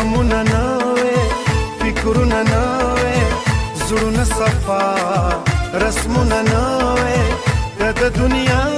غمونه نوې فکرونه نوې زړونه صفا رسمونه نوې که د دنیا